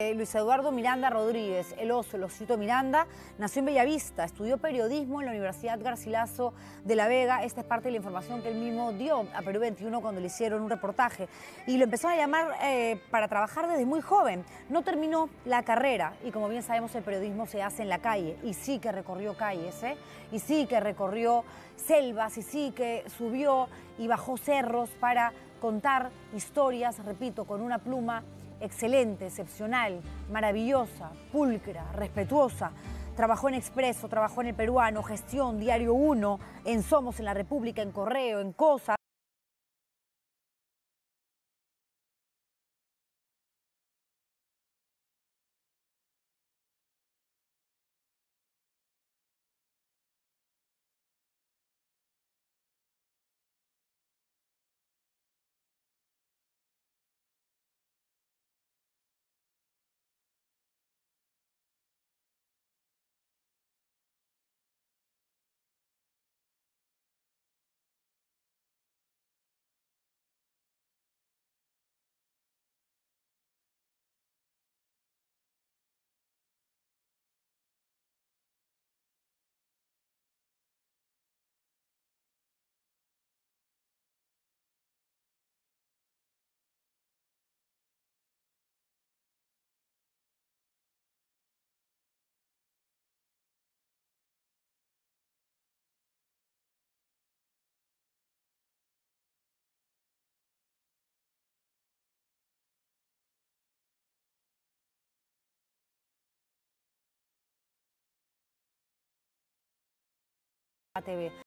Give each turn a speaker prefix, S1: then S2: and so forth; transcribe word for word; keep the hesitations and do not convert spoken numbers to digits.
S1: Luis Eduardo Miranda Rodríguez, el oso, el osito Miranda, nació en Bellavista, estudió periodismo en la Universidad Garcilaso de la Vega. Esta es parte de la información que él mismo dio a Perú veintiuno cuando le hicieron un reportaje. Y lo empezaron a llamar eh, para trabajar desde muy joven. No terminó la carrera y, como bien sabemos, el periodismo se hace en la calle. Y sí que recorrió calles, ¿eh? Y sí que recorrió selvas, y sí que subió y bajó cerros para contar historias, repito, con una pluma excelente, excepcional, maravillosa, pulcra, respetuosa. Trabajó en Expreso, trabajó en El Peruano, Gestión, Diario Uno, en Somos, en La República, en Correo, en Cosa. A T V.